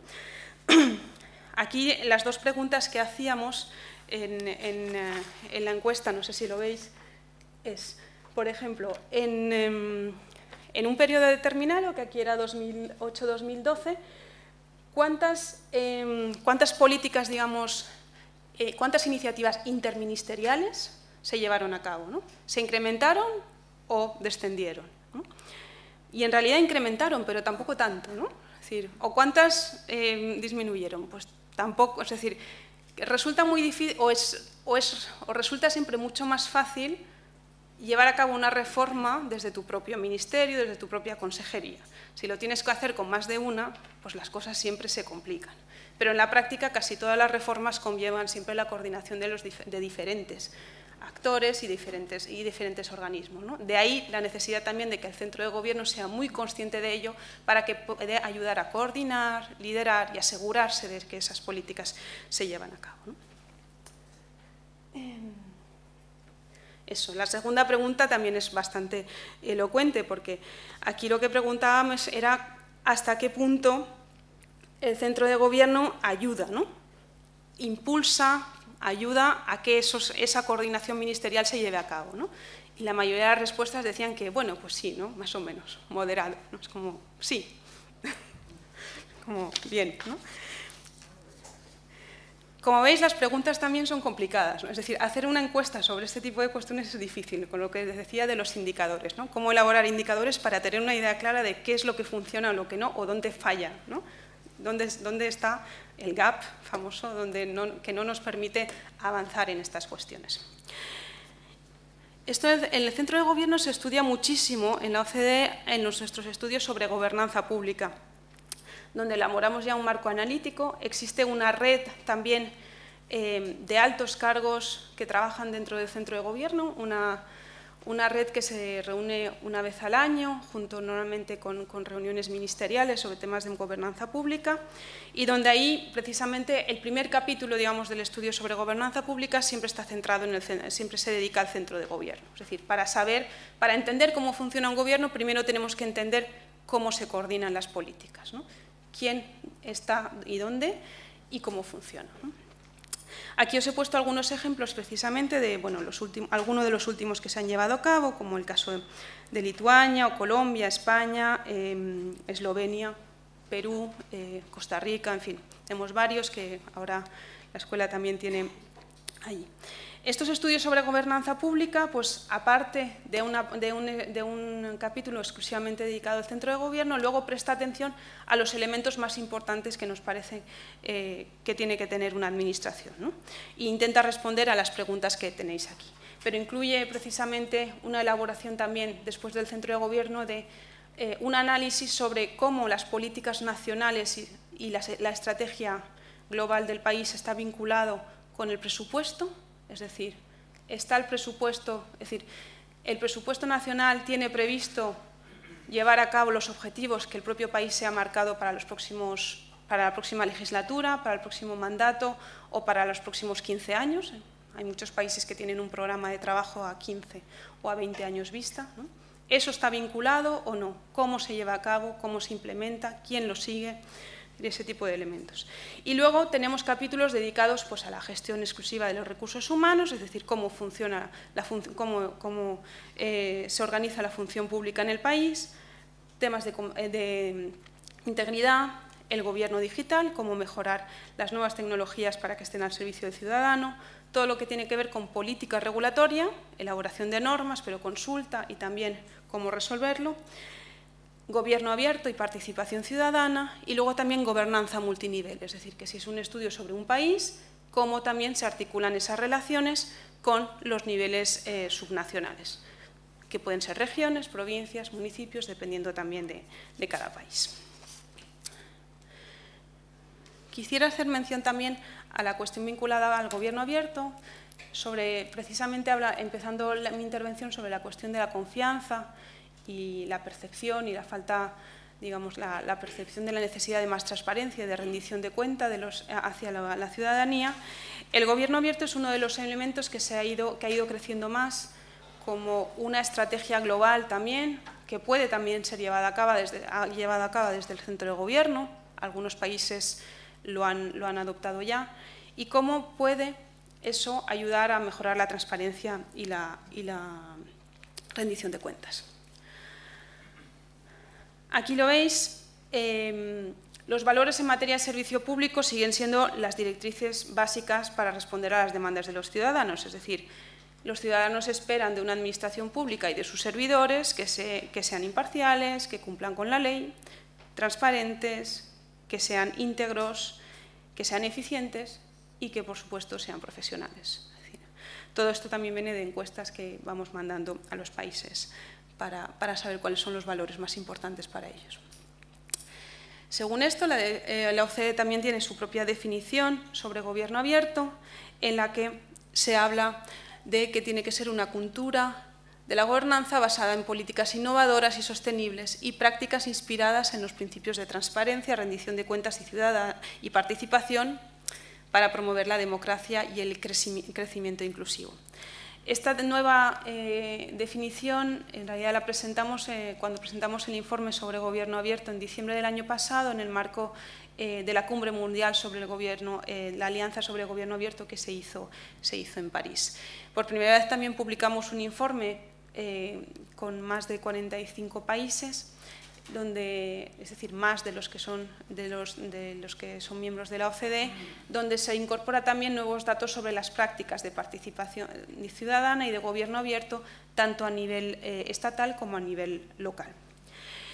Aquí las dos preguntas que hacíamos en la encuesta, no sé si lo veis, es, por ejemplo, en un periodo determinado, que aquí era 2008-2012, ¿cuántas políticas, digamos, cuántas iniciativas interministeriales se llevaron a cabo, ¿no? ¿Se incrementaron o descendieron, ¿no? Y en realidad incrementaron, pero tampoco tanto, ¿no? Es decir, ¿o cuántas disminuyeron? Pues tampoco, es decir, resulta muy difícil o resulta siempre mucho más fácil llevar a cabo una reforma desde tu propio ministerio, desde tu propia consejería. Si lo tienes que hacer con más de una, pues las cosas siempre se complican. Pero en la práctica casi todas las reformas conllevan siempre la coordinación de diferentes actores y diferentes organismos, ¿no? De ahí la necesidad también de que el centro de gobierno sea muy consciente de ello para que pueda ayudar a coordinar, liderar y asegurarse de que esas políticas se llevan a cabo, ¿no? Eso, la segunda pregunta también es bastante elocuente, porque aquí lo que preguntábamos era hasta qué punto el centro de gobierno ayuda, ¿no? Impulsa, ayuda a que esa coordinación ministerial se lleve a cabo, ¿no? Y la mayoría de las respuestas decían que, bueno, pues sí, ¿no? Más o menos, moderado, ¿no? Es como, sí, como bien, ¿no? Como veis, las preguntas también son complicadas, ¿no? Es decir, hacer una encuesta sobre este tipo de cuestiones es difícil, con lo que les decía de los indicadores, ¿no? Cómo elaborar indicadores para tener una idea clara de qué es lo que funciona o lo que no, o dónde falla, ¿no? dónde está el gap famoso que no nos permite avanzar en estas cuestiones. Esto en el centro de gobierno se estudia muchísimo en la OCDE en nuestros estudios sobre gobernanza pública, donde elaboramos ya un marco analítico. Existe una red también de altos cargos que trabajan dentro del centro de gobierno, una red que se reúne una vez al año, junto normalmente con reuniones ministeriales sobre temas de gobernanza pública, y donde ahí precisamente el primer capítulo, digamos, del estudio sobre gobernanza pública siempre está centrado siempre se dedica al centro de gobierno. Es decir, para entender cómo funciona un gobierno, primero tenemos que entender cómo se coordinan las políticas, ¿no? Quién está y dónde y cómo funciona, ¿no? Aquí os he puesto algunos ejemplos precisamente de algunos de los últimos que se han llevado a cabo, como el caso de Lituania, o Colombia, España, Eslovenia, Perú, Costa Rica, en fin, tenemos varios que ahora la escuela también tiene allí. Estos estudios sobre gobernanza pública, pues aparte de un capítulo exclusivamente dedicado al centro de gobierno, luego presta atención a los elementos más importantes que nos parece que tiene que tener una administración, ¿no? E intenta responder a las preguntas que tenéis aquí. Pero incluye precisamente una elaboración también, después del centro de gobierno, de un análisis sobre cómo las políticas nacionales y la estrategia global del país está vinculado con el presupuesto. Es decir, está el presupuesto, el presupuesto nacional tiene previsto llevar a cabo los objetivos que el propio país se ha marcado para la próxima legislatura, para el próximo mandato o para los próximos 15 años. Hay muchos países que tienen un programa de trabajo a 15 o a 20 años vista, ¿no? ¿Eso está vinculado o no? ¿Cómo se lleva a cabo? ¿Cómo se implementa? ¿Quién lo sigue? De ese tipo de elementos. Y luego tenemos capítulos dedicados pues, a la gestión exclusiva de los recursos humanos, es decir, cómo funciona cómo se organiza la función pública en el país, temas de integridad, el gobierno digital, cómo mejorar las nuevas tecnologías para que estén al servicio del ciudadano, todo lo que tiene que ver con política regulatoria, elaboración de normas, pero consulta y también cómo resolverlo, gobierno abierto y participación ciudadana, y luego también gobernanza multinivel, es decir, que si es un estudio sobre un país, cómo también se articulan esas relaciones con los niveles subnacionales, que pueden ser regiones, provincias, municipios, dependiendo también de cada país. Quisiera hacer mención también a la cuestión vinculada al gobierno abierto, precisamente empezando mi intervención sobre la cuestión de la confianza y la percepción y la falta, digamos, la percepción de la necesidad de más transparencia y de rendición de cuenta hacia la ciudadanía. El gobierno abierto es uno de los elementos que ha ido creciendo más como una estrategia global también, que puede también ser llevada a cabo desde el centro de gobierno. Algunos países lo han adoptado ya. Y cómo puede eso ayudar a mejorar la transparencia y la rendición de cuentas. Aquí lo veis, los valores en materia de servicio público siguen siendo las directrices básicas para responder a las demandas de los ciudadanos, es decir, los ciudadanos esperan de una administración pública y de sus servidores que sean imparciales, que cumplan con la ley, transparentes, que sean íntegros, que sean eficientes y que, por supuesto, sean profesionales. Es decir, todo esto también viene de encuestas que vamos mandando a los países para saber cuáles son los valores más importantes para ellos. Según esto, la OCDE también tiene su propia definición sobre gobierno abierto, en la que se habla de que tiene que ser una cultura de la gobernanza basada en políticas innovadoras y sostenibles y prácticas inspiradas en los principios de transparencia, rendición de cuentas y participación para promover la democracia y el crecimiento inclusivo. Esta nueva definición en realidad la presentamos cuando presentamos el informe sobre gobierno abierto en diciembre del año pasado en el marco de la Cumbre Mundial sobre el Gobierno, la Alianza sobre el Gobierno Abierto que se hizo en París. Por primera vez también publicamos un informe con más de 45 países, es decir, más de los que son miembros de la OCDE, donde se incorpora también nuevos datos sobre las prácticas de participación ciudadana y de gobierno abierto, tanto a nivel estatal como a nivel local.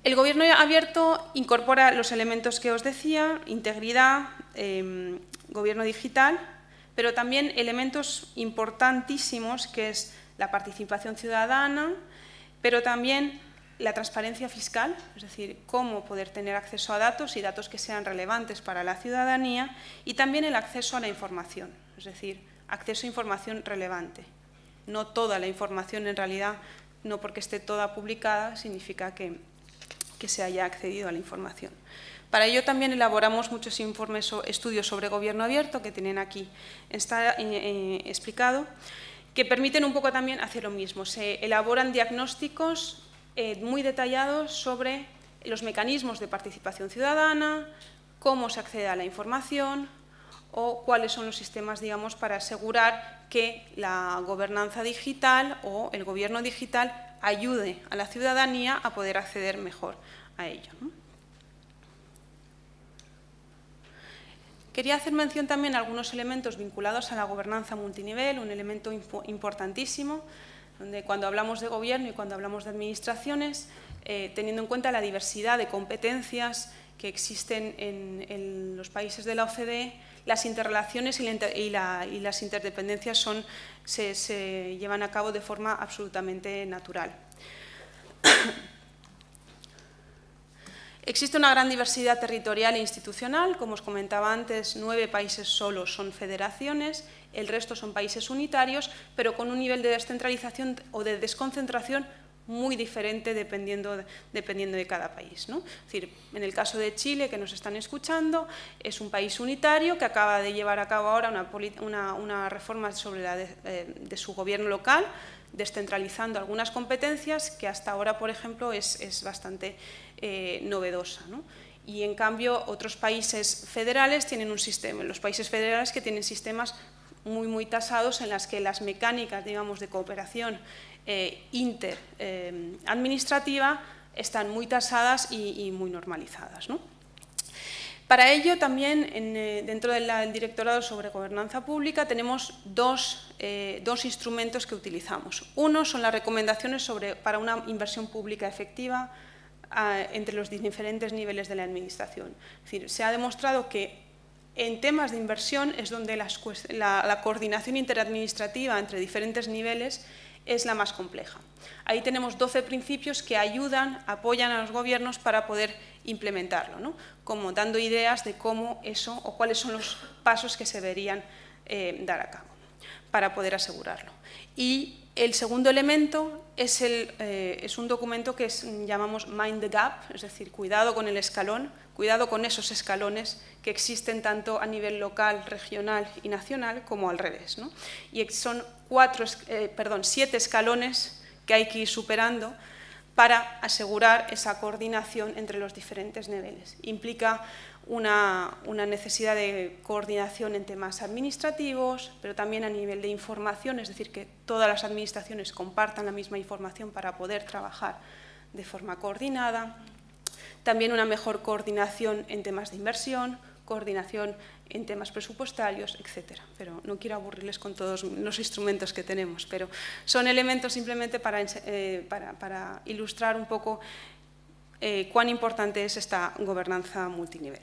El gobierno abierto incorpora los elementos que os decía, integridad, gobierno digital, pero también elementos importantísimos que es la participación ciudadana, pero también la transparencia fiscal, es decir, cómo poder tener acceso a datos y datos que sean relevantes para la ciudadanía, y también el acceso a la información, es decir, acceso a información relevante. No toda la información, en realidad, no porque esté toda publicada, significa que se haya accedido a la información. Para ello también elaboramos muchos informes o estudios sobre gobierno abierto, que tienen aquí explicado, que permiten un poco también hacer lo mismo. Se elaboran diagnósticos muy detallados sobre los mecanismos de participación ciudadana, cómo se accede a la información o cuáles son los sistemas, digamos, para asegurar que la gobernanza digital o el gobierno digital ayude a la ciudadanía a poder acceder mejor a ello, ¿no? Quería hacer mención también a algunos elementos vinculados a la gobernanza multinivel, un elemento importantísimo, donde cuando hablamos de gobierno y cuando hablamos de administraciones, teniendo en cuenta la diversidad de competencias que existen en los países de la OCDE, las interrelaciones y las interdependencias se llevan a cabo de forma absolutamente natural. Existe una gran diversidad territorial e institucional, como os comentaba antes, 9 países solo son federaciones, el resto son países unitarios, pero con un nivel de descentralización o de desconcentración muy diferente dependiendo de cada país, ¿no? Es decir, en el caso de Chile, que nos están escuchando, es un país unitario que acaba de llevar a cabo ahora una reforma sobre de su gobierno local, descentralizando algunas competencias que hasta ahora, por ejemplo, es bastante novedosa, ¿no? Y en cambio otros países federales tienen un sistema, los países federales que tienen sistemas muy tasados en las que las mecánicas, digamos, de cooperación interadministrativa están muy tasadas y muy normalizadas, ¿no? Para ello también dentro del Directorado sobre Gobernanza Pública tenemos dos instrumentos que utilizamos. Uno son las recomendaciones para una inversión pública efectiva entre los diferentes niveles de la administración. Es decir, se ha demostrado que en temas de inversión es donde la coordinación interadministrativa entre diferentes niveles es la más compleja. Ahí tenemos 12 principios que apoyan a los gobiernos para poder implementarlo, ¿no? Como dando ideas de cómo eso o cuáles son los pasos que se deberían dar a cabo para poder asegurarlo. Y el segundo elemento es un documento que llamamos Mind the Gap, es decir, cuidado con el escalón, cuidado con esos escalones que existen tanto a nivel local, regional y nacional como al revés, ¿no? Y son 7 escalones que hay que ir superando para asegurar esa coordinación entre los diferentes niveles. Implica una necesidad de coordinación en temas administrativos, pero también a nivel de información, es decir, que todas las administraciones compartan la misma información para poder trabajar de forma coordinada. También una mejor coordinación en temas de inversión, coordinación en temas presupuestarios, etc. Pero no quiero aburrirles con todos los instrumentos que tenemos, pero son elementos simplemente para ilustrar un poco cuán importante es esta gobernanza multinivel.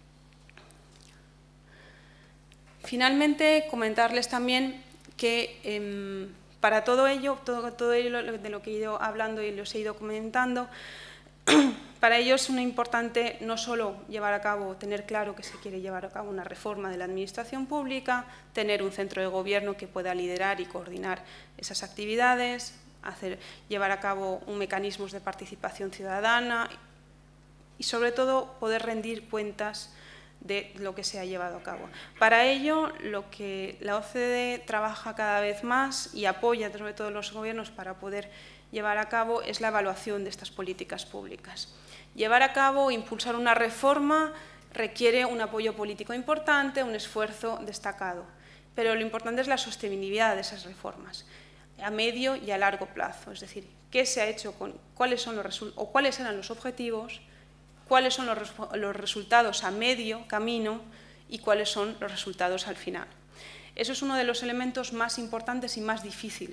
Finalmente, comentarles también que para todo ello de lo que he ido hablando y los he ido comentando, para ello es muy importante no solo tener claro que se quiere llevar a cabo una reforma de la administración pública, tener un centro de gobierno que pueda liderar y coordinar esas actividades, llevar a cabo mecanismos de participación ciudadana y sobre todo poder rendir cuentas de lo que se ha llevado a cabo. Para ello, lo que la OCDE trabaja cada vez más y apoya sobre todo los gobiernos para poder llevar a cabo es la evaluación de estas políticas públicas. Llevar a cabo, impulsar una reforma requiere un apoyo político importante, un esfuerzo destacado, pero lo importante es la sostenibilidad de esas reformas a medio y a largo plazo, es decir, qué se ha hecho, cuáles eran los objetivos, cuáles son los resultados a medio camino y cuáles son los resultados al final. Eso es uno de los elementos más importantes y más difíciles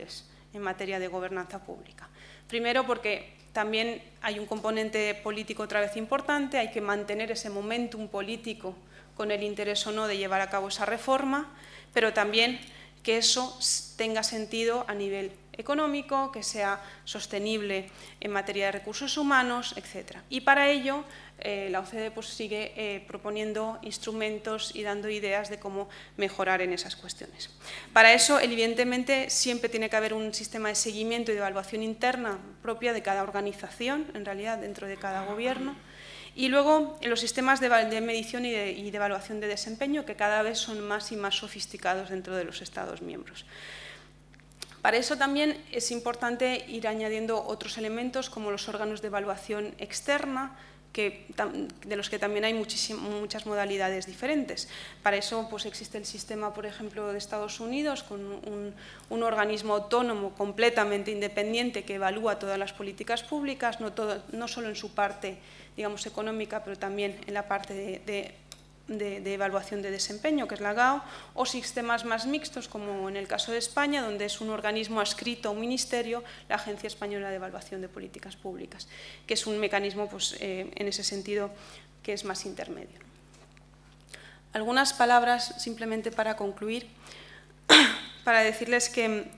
en materia de gobernanza pública. Primero porque también hay un componente político otra vez importante, hay que mantener ese momentum político con el interés o no de llevar a cabo esa reforma, pero también que eso tenga sentido a nivel económico, que sea sostenible en materia de recursos humanos, etc. Y para ello la OCDE pues, sigue proponiendo instrumentos y dando ideas de cómo mejorar en esas cuestiones. Para eso, evidentemente, siempre tiene que haber un sistema de seguimiento y de evaluación interna propia de cada organización, en realidad dentro de cada gobierno. Y luego los sistemas de medición y de evaluación de desempeño, que cada vez son más y más sofisticados dentro de los Estados miembros. Para eso también es importante ir añadiendo otros elementos como los órganos de evaluación externa, de los que también hay muchas modalidades diferentes. Para eso pues, existe el sistema, por ejemplo, de Estados Unidos, con un organismo autónomo completamente independiente que evalúa todas las políticas públicas, no solo en su parte, digamos, económica, pero también en la parte de evaluación de desempeño, que es la GAO, o sistemas más mixtos, como en el caso de España, donde es un organismo adscrito a un ministerio, la Agencia Española de Evaluación de Políticas Públicas, que es un mecanismo, pues, en ese sentido, que es más intermedio. Algunas palabras, simplemente para concluir, para decirles que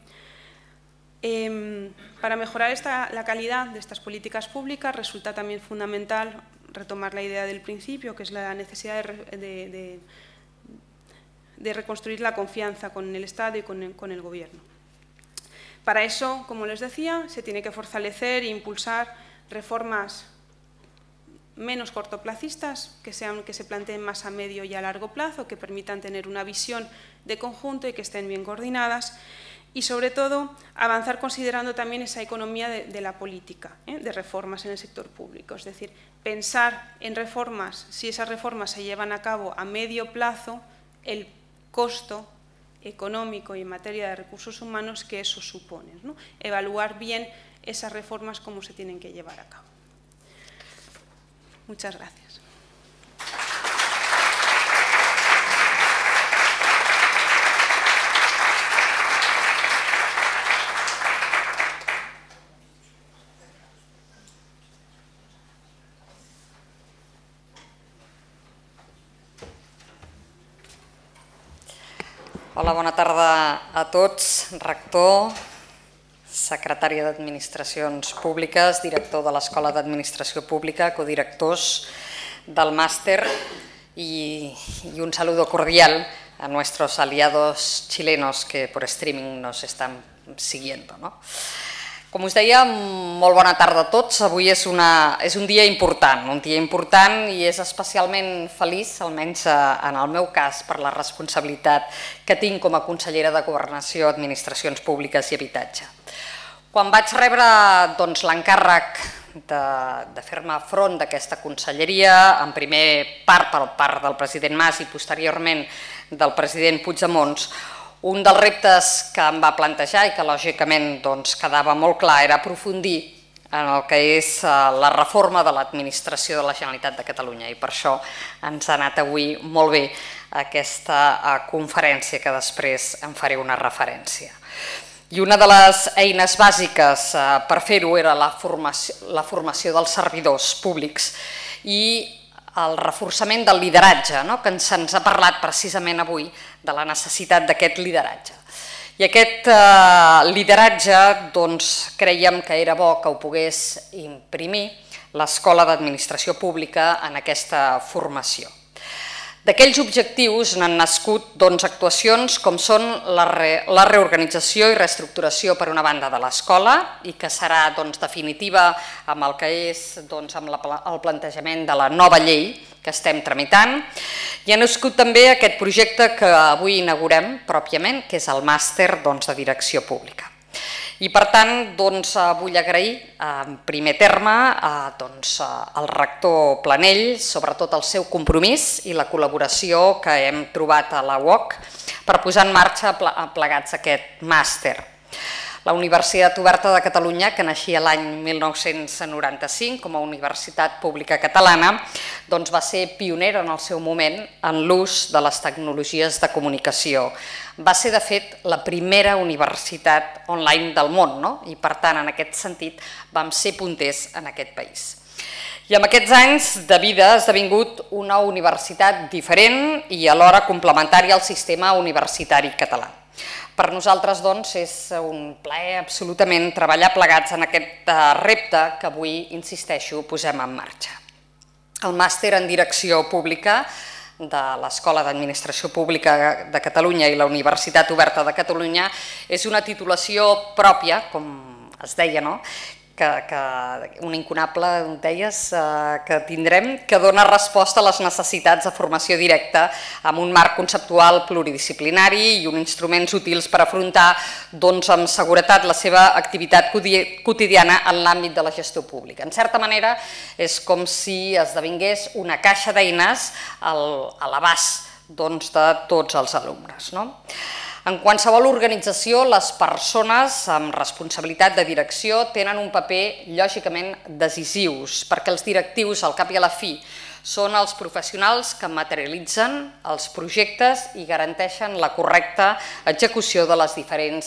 para mejorar la calidad de estas políticas públicas resulta también fundamental retomar la idea del principio, que es la necesidad de reconstruir la confianza con el Estado y con el Gobierno. Para eso, como les decía, se tiene que fortalecer e impulsar reformas menos cortoplacistas, que se planteen más a medio y a largo plazo, que permitan tener una visión de conjunto y que estén bien coordinadas. Y, sobre todo, avanzar considerando también esa economía de la política, de reformas en el sector público. Es decir, pensar en reformas, si esas reformas se llevan a cabo a medio plazo, el costo económico y en materia de recursos humanos que eso supone, ¿no? Evaluar bien esas reformas, cómo se tienen que llevar a cabo. Muchas gracias. Hola, bona tarda a tots, rector, secretària d'Administracions Públiques, director de l'Escola d'Administració Pública, codirectors del màster y un saludo cordial a nuestros aliados chilenos que por streaming nos están siguiendo, ¿no? Com us deia, molt bona tarda a tots. Avui és un dia important i és especialment feliç, almenys en el meu cas, per la responsabilitat que tinc com a consellera de Governació, Administracions Públiques i Habitatge. Quan vaig rebre l'encàrrec de fer-me front d'aquesta conselleria, en primer part per part del president Mas i posteriorment del president Puigdemont, un dels reptes que em va plantejar i que lògicament quedava molt clar era aprofundir en el que és la reforma de l'administració de la Generalitat de Catalunya i per això ens ha anat avui molt bé aquesta conferència que després en faré una referència. I una de les eines bàsiques per fer-ho era la formació dels servidors públics i el reforçament del lideratge, que se'ns ha parlat precisament avui de la necessitat d'aquest lideratge. I aquest lideratge creiem que era bo que ho pogués imprimir l'Escola d'Administració Pública en aquesta formació. D'aquells objectius n'han nascut actuacions com són la reorganització i reestructuració per una banda de l'escola i que serà definitiva amb el que és el plantejament de la nova llei que estem tramitant. I ha nascut també aquest projecte que avui inaugurem pròpiament, que és el màster de Direcció Pública. I per tant vull agrair en primer terme al rector Planell, sobretot el seu compromís i la col·laboració que hem trobat a la UOC per posar en marxa plegats aquest màster. La Universitat Oberta de Catalunya, que naixia l'any 1995 com a Universitat Pública Catalana, doncs va ser pionera en el seu moment en l'ús de les tecnologies de comunicació. Va ser, de fet, la primera universitat online del món, no? I per tant, en aquest sentit, vam ser punters en aquest país. I amb aquests anys de vida ha esdevingut una universitat diferent i alhora complementària al sistema universitari català. Per nosaltres, doncs, és un plaer absolutament treballar plegats en aquest repte que avui, insisteixo, posem en marxa. El màster en Direcció Pública de l'Escola d'Administració Pública de Catalunya i la Universitat Oberta de Catalunya és una titulació pròpia, com es deia, no?, un incunable, deies, que tindrem, que dona resposta a les necessitats de formació directa amb un marc conceptual pluridisciplinari i uns instruments útils per afrontar amb seguretat la seva activitat quotidiana en l'àmbit de la gestió pública. En certa manera, és com si esdevingués una caixa d'eines a l'abast de tots els alumnes. En qualsevol organització, les persones amb responsabilitat de direcció tenen un paper lògicament decisius, perquè els directius, al cap i a la fi, són els professionals que materialitzen els projectes i garanteixen la correcta execució de les diferents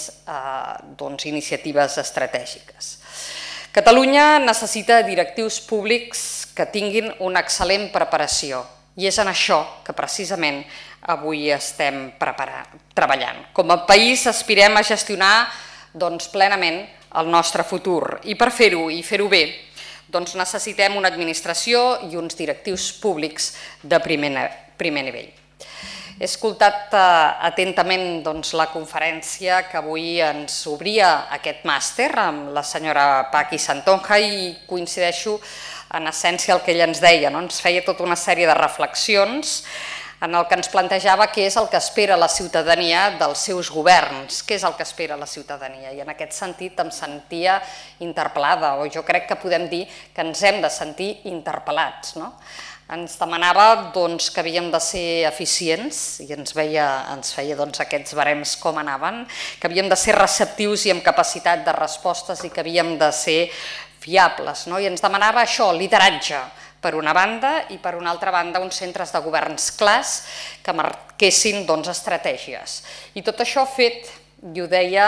iniciatives estratègiques. Catalunya necessita directius públics que tinguin una excel·lent preparació i és en això que precisament avui estem treballant. Com a país aspirem a gestionar plenament el nostre futur i per fer-ho i fer-ho bé necessitem una administració i uns directius públics de primer nivell. He escoltat atentament la conferència que avui ens obria aquest màster amb la senyora Paqui Santonja i coincideixo en essència el que ella ens deia. Ens feia tota una sèrie de reflexions en el que ens plantejava què és el que espera la ciutadania dels seus governs, què és el que espera la ciutadania. I en aquest sentit em sentia interpel·lada, o jo crec que podem dir que ens hem de sentir interpel·lats. Ens demanava que havíem de ser eficients, i ens feia aquests barems com anaven, que havíem de ser receptius i amb capacitat de respostes i que havíem de ser fiables. I ens demanava això, lideratge, per una banda, i per una altra banda uns centres de governs clars que marquessin estratègies. I tot això fet, i ho deia,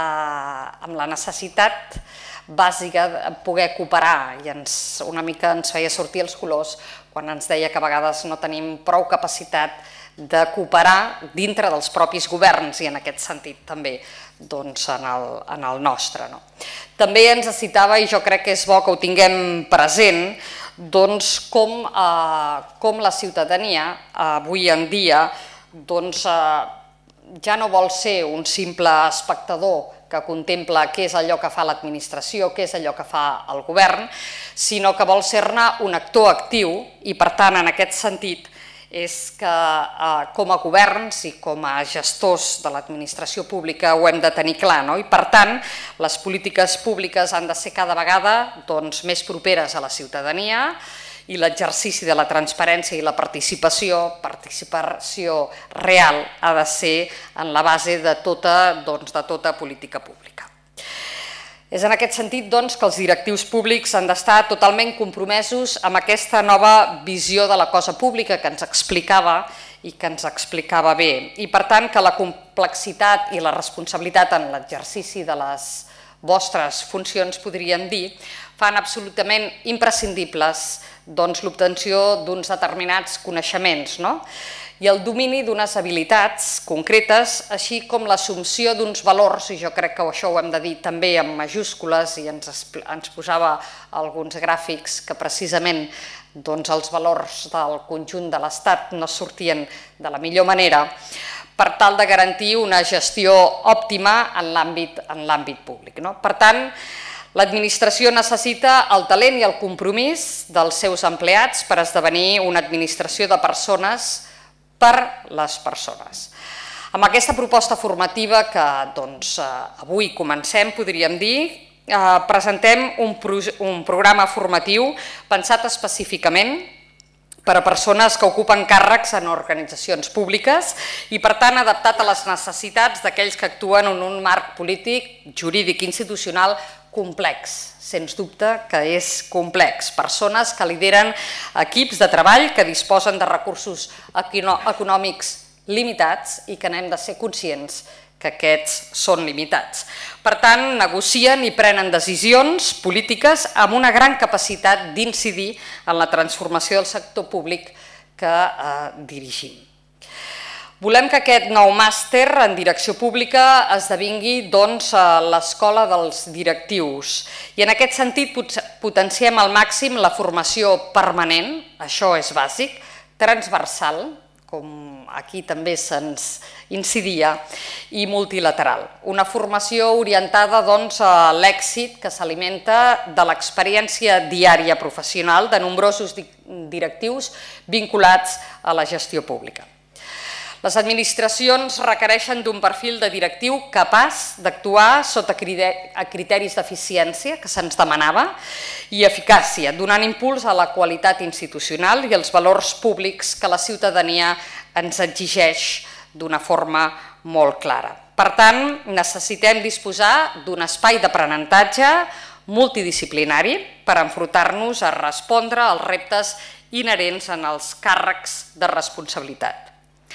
amb la necessitat bàsica de poder cooperar, i una mica ens feia sortir els colors quan ens deia que a vegades no tenim prou capacitat de cooperar dintre dels propis governs i en aquest sentit també en el nostre. També ens citava, i jo crec que és bo que ho tinguem present, com la ciutadania avui en dia ja no vol ser un simple espectador que contempla què és allò que fa l'administració, què és allò que fa el govern, sinó que vol ser-ne un actor actiu i, per tant, en aquest sentit, és que com a governs i com a gestors de l'administració pública ho hem de tenir clar. I, per tant, les polítiques públiques han de ser cada vegada més properes a la ciutadania i l'exercici de la transparència i la participació real ha de ser en la base de tota política pública. És en aquest sentit que els directius públics han d'estar totalment compromesos amb aquesta nova visió de la cosa pública que ens explicava i que ens explicava bé. I per tant que la complexitat i la responsabilitat en l'exercici de les vostres funcions, podríem dir, fan absolutament imprescindibles l'obtenció d'uns determinats coneixements i el domini d'unes habilitats concretes, així com l'assumpció d'uns valors, i jo crec que això ho hem de dir també en majúscules, i ens posava alguns gràfics que precisament els valors del conjunt de l'Estat no sortien de la millor manera, per tal de garantir una gestió òptima en l'àmbit públic. Per tant, l'administració necessita el talent i el compromís dels seus empleats per esdevenir una administració de persones per les persones. Amb aquesta proposta formativa que avui comencem, podríem dir, presentem un programa formatiu pensat específicament per a persones que ocupen càrrecs en organitzacions públiques i, per tant, adaptat a les necessitats d'aquells que actuen en un marc polític, jurídic i institucional complex. Sens dubte que és complex. Persones que lideren equips de treball que disposen de recursos econòmics limitats i que n'hem de ser conscients que aquests són limitats. Per tant, negocien i prenen decisions polítiques amb una gran capacitat d'incidir en la transformació del sector públic que dirigim. Volem que aquest nou màster en direcció pública esdevingui l'escola dels directius i en aquest sentit potenciem al màxim la formació permanent, això és bàsic, transversal, com aquí també se'ns incidia, i multilateral. Una formació orientada a l'èxit que s'alimenta de l'experiència diària professional de nombrosos directius vinculats a la gestió pública. Les administracions requereixen d'un perfil de directiu capaç d'actuar sota criteris d'eficiència, que se'ns demanava, i eficàcia, donant impuls a la qualitat institucional i els valors públics que la ciutadania ens exigeix d'una forma molt clara. Per tant, necessitem disposar d'un espai d'aprenentatge multidisciplinari per enfrontar-nos a respondre als reptes inherents en els càrrecs de responsabilitat.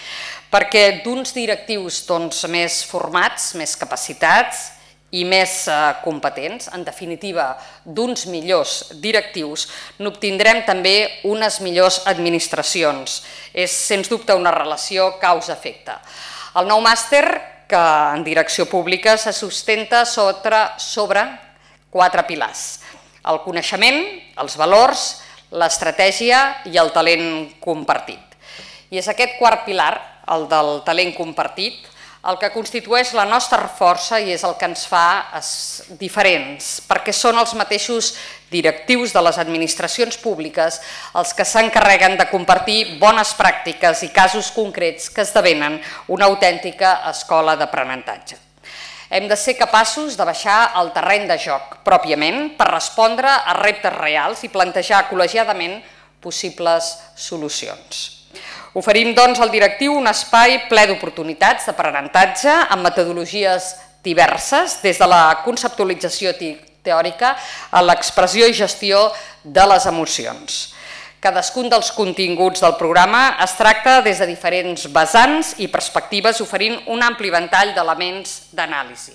Perquè d'uns directius més formats, més capacitats i més competents, en definitiva d'uns millors directius, n'obtindrem també unes millors administracions. És sens dubte una relació causa-efecte. El nou màster que en direcció pública se sustenta sobre 4 pilars: el coneixement, els valors, l'estratègia i el talent compartit. I és aquest quart pilar, el del talent compartit, el que constitueix la nostra força i és el que ens fa diferents, perquè són els mateixos directius de les administracions públiques els que s'encarreguen de compartir bones pràctiques i casos concrets que esdevenen una autèntica escola d'aprenentatge. Hem de ser capaços de baixar al terreny de joc pròpiament per respondre a reptes reals i plantejar col·legiadament possibles solucions. Oferim, doncs, al directiu un espai ple d'oportunitats d'aprenentatge amb metodologies diverses, des de la conceptualització teòrica a l'expressió i gestió de les emocions. Cadascun dels continguts del programa es tracta des de diferents vessants i perspectives, oferint un ampli ventall d'elements d'anàlisi.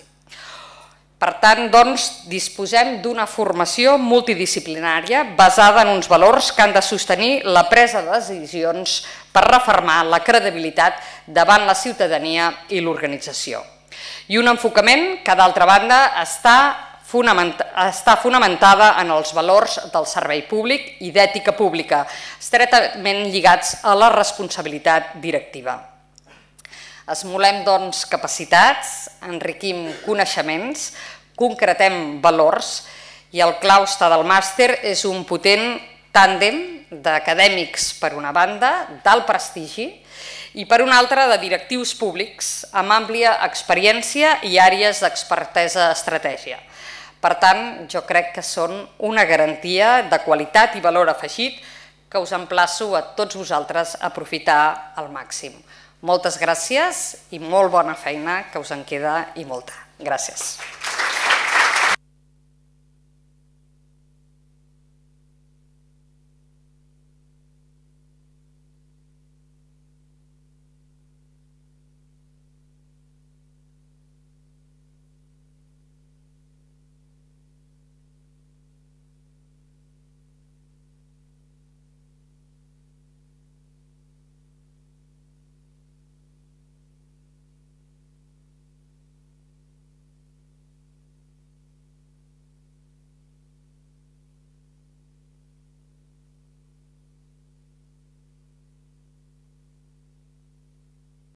Per tant, doncs, disposem d'una formació multidisciplinària basada en uns valors que han de sostenir la presa de decisions per refermar la credibilitat davant la ciutadania i l'organització. I un enfocament que, d'altra banda, està fonamentada en els valors del servei públic i d'ètica pública, estretament lligats a la responsabilitat directiva. Esmolem, doncs, capacitats, enriquim coneixements, concretem valors i el claustre del màster és un potent tàndem d'acadèmics per una banda, d'alt prestigi, i per una altra de directius públics amb àmplia experiència i àrees d'expertesa estratègia. Per tant, jo crec que són una garantia de qualitat i valor afegit que us emplaço a tots vosaltres a aprofitar al màxim. Moltes gràcies i molt bona feina, que us en queda i molta. Gràcies.